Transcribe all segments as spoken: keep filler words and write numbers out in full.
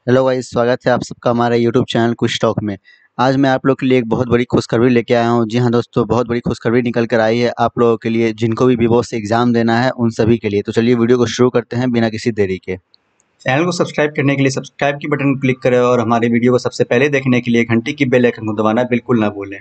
Hello guys, स्वागत है आप सबका हमारे यूट्यूब चैनल कुछ टॉक में। आज मैं आप लोग के लिए एक बहुत बड़ी खुशखबरी लेके आया हूँ। जी हाँ दोस्तों, बहुत बड़ी खुशखबरी निकल कर आई है आप लोगों के लिए, जिनको भी बी बॉस से एग्ज़ाम देना है उन सभी के लिए। तो चलिए वीडियो को शुरू करते हैं बिना किसी देरी के। चैनल को सब्सक्राइब करने के लिए सब्सक्राइब की बटन क्लिक करें और हमारे वीडियो को सबसे पहले देखने के लिए घंटी की बेल आइकन को दबाना बिल्कुल ना भूलें।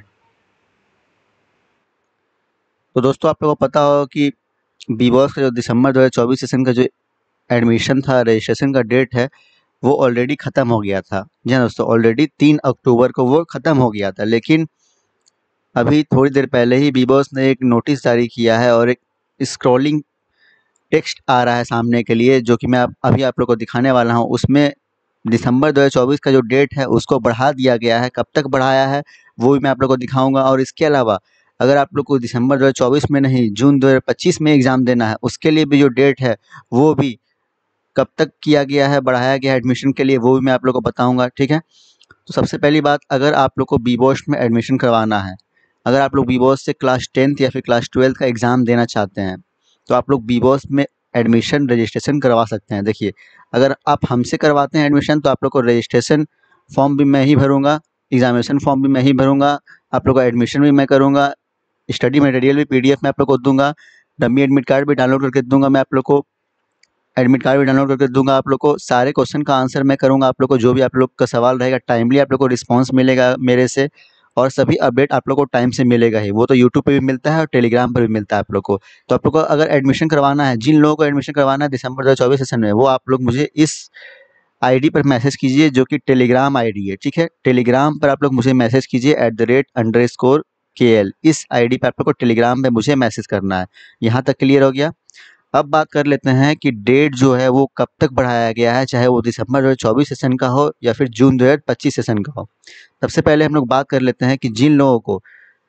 तो दोस्तों, आप लोगों को पता हो कि बी बॉस का जो दिसंबर दो हज़ार चौबीस सेशन का जो एडमिशन था, रजिस्ट्रेशन का डेट है, वो ऑलरेडी ख़त्म हो गया था। जी हाँ दोस्तों, ऑलरेडी तीन अक्टूबर को वो ख़त्म हो गया था। लेकिन अभी थोड़ी देर पहले ही बी बॉस ने एक नोटिस जारी किया है और एक स्क्रॉलिंग टेक्स्ट आ रहा है सामने के लिए, जो कि मैं आप अभी आप लोग को दिखाने वाला हूँ। उसमें दिसंबर दो हज़ार चौबीस का जो डेट है उसको बढ़ा दिया गया है। कब तक बढ़ाया है वो भी मैं आप लोग को दिखाऊंगा। और इसके अलावा अगर आप लोग को दिसंबर दो हज़ार चौबीस में नहीं, जून दो हज़ार पच्चीस में एग्ज़ाम देना है, उसके लिए भी जो डेट है वो भी कब तक किया गया है, बढ़ाया गया है एडमिशन के लिए, वो भी मैं आप लोग को बताऊंगा। ठीक है, तो सबसे पहली बात, अगर आप लोग को बी बॉस में एडमिशन करवाना है, अगर आप लोग बी बॉस से क्लास टेंथ या फिर क्लास ट्वेल्थ का एग्ज़ाम देना चाहते हैं, तो आप लोग बी बॉस में एडमिशन रजिस्ट्रेशन करवा सकते हैं। देखिए, अगर आप हमसे करवाते हैं एडमिशन, तो आप लोग को रजिस्ट्रेशन फॉर्म भी मैं ही भरूँगा, एग्ज़ामिनेशन फॉर्म भी मैं ही भरूँगा, आप लोग का एडमिशन भी मैं करूँगा, स्टडी मटेरियल भी पी डी एफ में आप लोग को दूँगा, डमी एडमिट कार्ड भी डाउनलोड करके दूँगा मैं आप लोग को, एडमिट कार्ड भी डाउनलोड करके दूँगा आप लोग को। सारे क्वेश्चन का आंसर मैं करूँगा आप लोग को, जो भी आप लोग का सवाल रहेगा टाइमली आप लोग को रिस्पॉन्स मिलेगा मेरे से, और सभी अपडेट आप लोग को टाइम से मिलेगा ही। वो तो यूट्यूब पे भी मिलता है और टेलीग्राम पर भी मिलता है आप लोग को। तो आप लोग को अगर एडमिशन करवाना है, जिन लोगों को एडमिशन करवाना है दिसंबर दो हज़ार चौबीस सेशन में, वो आप लोग मुझे इस आईडी पर मैसेज कीजिए, जो कि टेलीग्राम आईडी है। ठीक है, टेलीग्राम पर आप लोग मुझे मैसेज कीजिए at the rate under score K L. इस आईडी पर आप लोग को टेलीग्राम पे मुझे मैसेज करना है। यहाँ तक क्लियर हो गया। अब बात कर लेते हैं कि डेट जो है वो कब तक बढ़ाया गया है, चाहे वो दिसंबर दो हज़ार चौबीस सेशन का हो या फिर जून दो हज़ार पच्चीस सेशन का हो। सबसे पहले हम लोग बात कर लेते हैं कि जिन लोगों को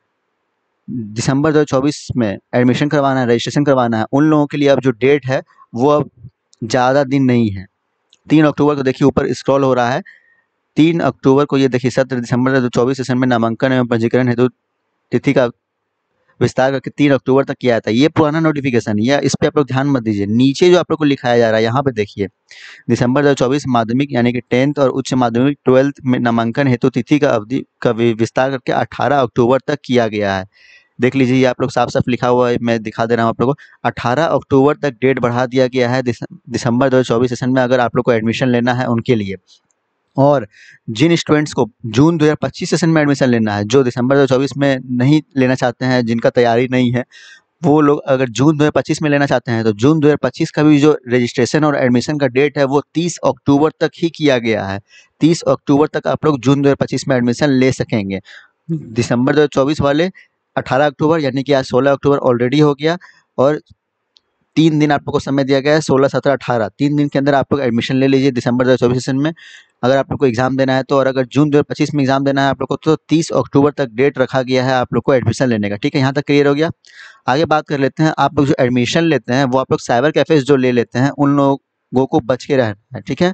दिसंबर दो हज़ार चौबीस में एडमिशन करवाना है, रजिस्ट्रेशन करवाना है, उन लोगों के लिए अब जो डेट है वो अब ज़्यादा दिन नहीं है। तीन अक्टूबर को देखिए ऊपर स्क्रॉल हो रहा है, तीन अक्टूबर को ये देखिए सत्र दिसंबर दो हज़ार चौबीस सेशन में नामांकन एवं पंजीकरण हेतु तिथि का विस्तार करके तीन अक्टूबर तक किया था। ये पुराना नोटिफिकेशन है, या इस पे आप लोग ध्यान मत दीजिए। नीचे जो आप लोग को लिखाया जा रहा है यहाँ पे देखिए, दिसंबर दो हज़ार चौबीस माध्यमिक यानी कि टेंथ और उच्च माध्यमिक ट्वेल्थ में नामांकन हेतु तिथि का अवधि का वि- विस्तार करके अठारह अक्टूबर तक किया गया है। देख लीजिए, ये आप लोग साफ साफ लिखा हुआ है, मैं दिखा दे रहा हूँ आप लोगों को। अठारह अक्टूबर तक डेट बढ़ा दिया गया है दिस- दिसंबर दो हज़ार चौबीस सेशन में, अगर आप लोग को एडमिशन लेना है उनके लिए। और जिन स्टूडेंट्स को जून दो हज़ार पच्चीस सेशन में एडमिशन लेना है, जो दिसंबर दो हज़ार चौबीस में नहीं लेना चाहते हैं, जिनका तैयारी नहीं है, वो लोग अगर जून दो हज़ार पच्चीस में लेना चाहते हैं, तो जून दो हज़ार पच्चीस का भी जो रजिस्ट्रेशन और एडमिशन का डेट है वो तीस अक्टूबर तक ही किया गया है। तीस अक्टूबर तक आप लोग जून दो हज़ार पच्चीस में एडमिशन ले सकेंगे। दिसंबर दो हज़ार चौबीस वाले अठारह अक्टूबर, यानी कि आज सोलह अक्टूबर ऑलरेडी हो गया, और तीन दिन आप लोग को समय दिया गया है, सोलह सत्रह अठारह, तीन दिन के अंदर आप लोग एडमिशन ले लीजिए दिसंबर दो हज़ार चौबीस सेशन में, अगर आप लोग को एग्ज़ाम देना है तो। और अगर जून दो हज़ार पच्चीस में एग्ज़ाम देना है आप लोग को, तो तीस अक्टूबर तक डेट रखा गया है आप लोग को एडमिशन लेने का। ठीक है, यहाँ तक क्लियर हो गया। आगे बात कर लेते हैं, आप लोग जो एडमिशन लेते हैं वो आप लोग साइबर कैफ़े जो ले लेते हैं, उन लोगों को बच के रहना है। ठीक है,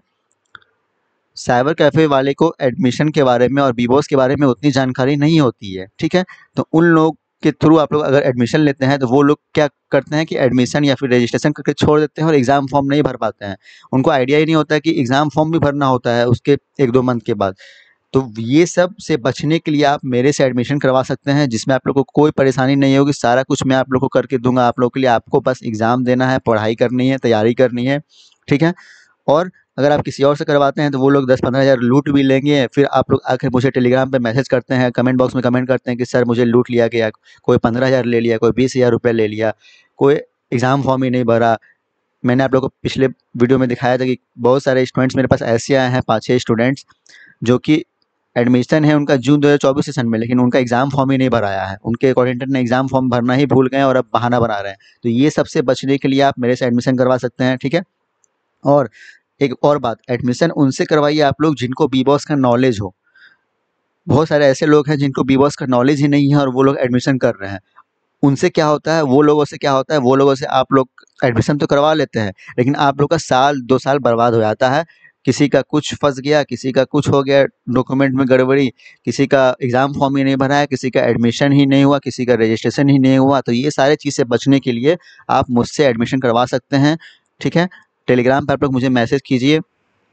साइबर कैफ़े वाले को एडमिशन के बारे में और बी बॉस के बारे में उतनी जानकारी नहीं होती है। ठीक है, तो उन लोग के थ्रू आप लोग अगर एडमिशन लेते हैं, तो वो लोग क्या करते हैं कि एडमिशन या फिर रजिस्ट्रेशन करके छोड़ देते हैं और एग्ज़ाम फॉर्म नहीं भर पाते हैं। उनको आइडिया ही नहीं होता है कि एग्ज़ाम फॉर्म भी भरना होता है उसके एक दो मंथ के बाद। तो ये सब से बचने के लिए आप मेरे से एडमिशन करवा सकते हैं, जिसमें आप लोग को कोई परेशानी नहीं होगी। सारा कुछ मैं आप लोग को करके दूंगा आप लोग के लिए। आपको बस एग्ज़ाम देना है, पढ़ाई करनी है, तैयारी करनी है। ठीक है, और अगर आप किसी और से करवाते हैं तो वो लोग दस पंद्रह हज़ार लूट भी लेंगे। फिर आप लोग आकर मुझे टेलीग्राम पे मैसेज करते हैं, कमेंट बॉक्स में कमेंट करते हैं कि सर मुझे लूट लिया गया, कोई पंद्रह हज़ार ले लिया, कोई बीस हज़ार रुपये ले लिया, कोई एग्ज़ाम फॉर्म ही नहीं भरा। मैंने आप लोग को पिछले वीडियो में दिखाया था कि बहुत सारे स्टूडेंट्स मेरे पास ऐसे आए हैं, पाँच छः स्टूडेंट्स, जो कि एडमिशन है उनका जून दो हज़ार चौबीस सेशन में, लेकिन उनका एग्ज़ाम फॉर्म ही नहीं भराया है। उनके कोऑर्डिनेटर ने एग्ज़ाम फॉर्म भरना ही भूल गए और अब बहाना बना रहे हैं। तो ये सबसे बचने के लिए आप मेरे से एडमिशन करवा सकते हैं। ठीक है, और एक और बात, एडमिशन उनसे करवाइए आप लोग जिनको बी बॉस का नॉलेज हो। बहुत सारे ऐसे लोग हैं जिनको बी बॉस का नॉलेज ही नहीं है और वो लोग एडमिशन कर रहे हैं। उनसे क्या होता है, वो लोगों से क्या होता है, वो लोगों से आप लोग एडमिशन तो करवा लेते हैं, लेकिन आप लोग का साल दो साल बर्बाद हो जाता है। किसी का कुछ फंस गया, किसी का कुछ हो गया, डॉक्यूमेंट में गड़बड़ी, किसी का एग्ज़ाम फॉर्म ही नहीं भरा है, किसी का एडमिशन ही नहीं हुआ, किसी का रजिस्ट्रेशन ही नहीं हुआ। तो ये सारी चीज़ से बचने के लिए आप मुझसे एडमिशन करवा सकते हैं। ठीक है, टेलीग्राम पर आप लोग मुझे मैसेज कीजिए,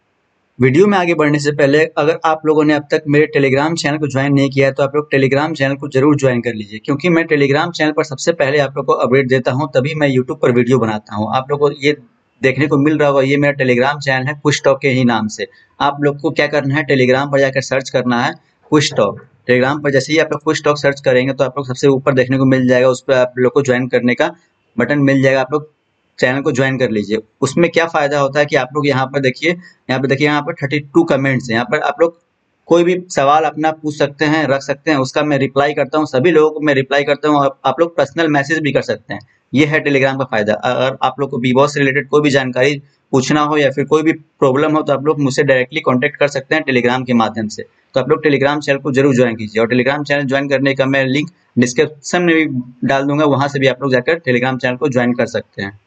वीडियो में आगे बढ़ने से पहले अगर आप लोगों ने अब तक मेरे टेलीग्राम चैनल को ज्वाइन नहीं किया है तो आप लोग टेलीग्राम चैनल को जरूर ज्वाइन कर लीजिए, क्योंकि मैं टेलीग्राम चैनल पर सबसे पहले आप लोग को अपडेट देता हूं, तभी मैं यूट्यूब पर वीडियो बनाता हूं। आप लोग को ये देखने को मिल रहा होगा, ये मेरा टेलीग्राम चैनल है कुछ टॉक के ही नाम से। आप लोग को क्या करना है, टेलीग्राम पर जाकर सर्च करना है कुछ टॉक। टेलीग्राम पर जैसे ही आप लोग कुछ टॉक सर्च करेंगे तो आप लोग सबसे ऊपर देखने को मिल जाएगा, उस पर आप लोग को ज्वाइन करने का बटन मिल जाएगा। आप लोग चैनल को ज्वाइन कर लीजिए। उसमें क्या फायदा होता है कि आप लोग यहाँ पर देखिए, यहाँ पे देखिए, यहाँ पर थर्टी टू कमेंट्स हैं। यहाँ पर आप लोग कोई भी सवाल अपना पूछ सकते हैं, रख सकते हैं, उसका मैं रिप्लाई करता हूँ। सभी लोगों को मैं रिप्लाई करता हूँ। आप, आप लोग पर्सनल मैसेज भी कर सकते हैं। ये है टेलीग्राम का फायदा। अगर आप लोग को बीबॉस से रिलेटेड कोई भी जानकारी पूछना हो या फिर कोई भी प्रॉब्लम हो तो आप लोग मुझसे डायरेक्टली कॉन्टेक्ट कर सकते हैं टेलीग्राम के माध्यम से। तो आप लोग टेलीग्राम चैनल को जरूर ज्वाइन कीजिए, और टेलीग्राम चैनल ज्वाइन करने का मैं लिंक डिस्क्रिप्शन में भी डाल दूंगा, वहां से भी आप लोग जाकर टेलीग्राम चैनल को ज्वाइन कर सकते हैं।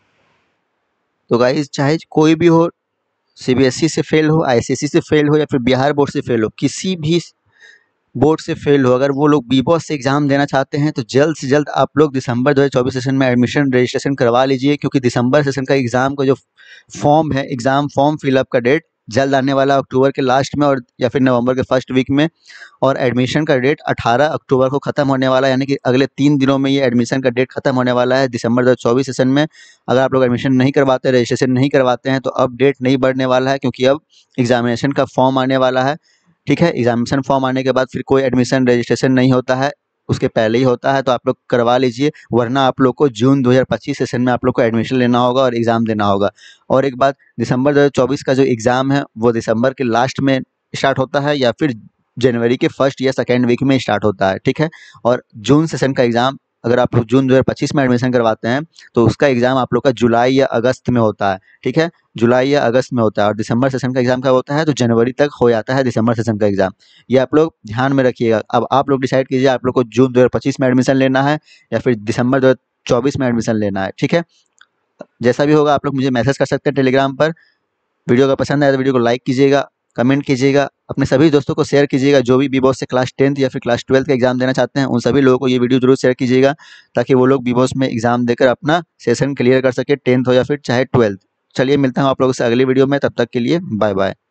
तो गाइज चाहे कोई भी हो, सीबीएसई से फेल हो, आईसीएसई से फेल हो या फिर बिहार बोर्ड से फेल हो, किसी भी बोर्ड से फेल हो, अगर वो लोग बीबॉस से एग्जाम देना चाहते हैं तो जल्द से जल्द आप लोग दिसंबर दो हज़ार चौबीस सेशन में एडमिशन रजिस्ट्रेशन करवा लीजिए, क्योंकि दिसंबर सेशन का एग्ज़ाम का जो फॉर्म है, एग्ज़ाम फॉर्म फिलअप का डेट जल्द आने वाला, अक्टूबर के लास्ट में और या फिर नवंबर के फर्स्ट वीक में। और एडमिशन का डेट अठारह अक्टूबर को ख़त्म होने वाला है, यानी कि अगले तीन दिनों में ये एडमिशन का डेट ख़त्म होने वाला है दिसंबर दो हज़ार चौबीस सेशन में। अगर आप लोग एडमिशन नहीं करवाते, रजिस्ट्रेशन नहीं करवाते हैं तो अब डेट नहीं बढ़ने वाला है, क्योंकि अब एग्जामिनेशन का फॉर्म आने वाला है। ठीक है, एग्जामिनेशन फॉर्म आने के बाद फिर कोई एडमिशन रजिस्ट्रेशन नहीं होता है, उसके पहले ही होता है। तो आप लोग करवा लीजिए, वरना आप लोग को जून दो हज़ार पच्चीस सेशन में आप लोग को एडमिशन लेना होगा और एग्ज़ाम देना होगा। और एक बात, दिसंबर दो हज़ार चौबीस का जो एग्ज़ाम है वो दिसंबर के लास्ट में स्टार्ट होता है या फिर जनवरी के फर्स्ट या सेकेंड वीक में स्टार्ट होता है। ठीक है, और जून सेशन का एग्ज़ाम अगर आप लोग जून दो हज़ार पच्चीस में एडमिशन करवाते हैं तो उसका एग्ज़ाम आप लोग का जुलाई या अगस्त में होता है। ठीक है, जुलाई या अगस्त में होता है। और दिसंबर सेशन का एग्ज़ाम कब होता है, तो जनवरी तक हो जाता है दिसंबर सेशन का एग्ज़ाम। ये आप लोग ध्यान में रखिएगा। अब आप लोग डिसाइड कीजिए, आप लोग को जून दो हज़ार पच्चीस में एडमिशन लेना है या फिर दिसंबर दो हज़ार चौबीस में एडमिशन लेना है। ठीक है, जैसा भी होगा आप लोग मुझे मैसेज कर सकते हैं टेलीग्राम पर। वीडियो अगर पसंद आया तो वीडियो को लाइक कीजिएगा, कमेंट कीजिएगा, अपने सभी दोस्तों को शेयर कीजिएगा। जो भी बीबॉस से क्लास टेंथ या फिर क्लास ट्वेल्थ का एग्जाम देना चाहते हैं उन सभी लोगों को ये वीडियो जरूर शेयर कीजिएगा, ताकि वो लोग बीबॉस में एग्जाम देकर अपना सेशन क्लियर कर सके, टेंथ हो या फिर चाहे ट्वेल्थ। चलिए मिलता हूँ आप लोगों से अगली वीडियो में, तब तक के लिए बाय बाय।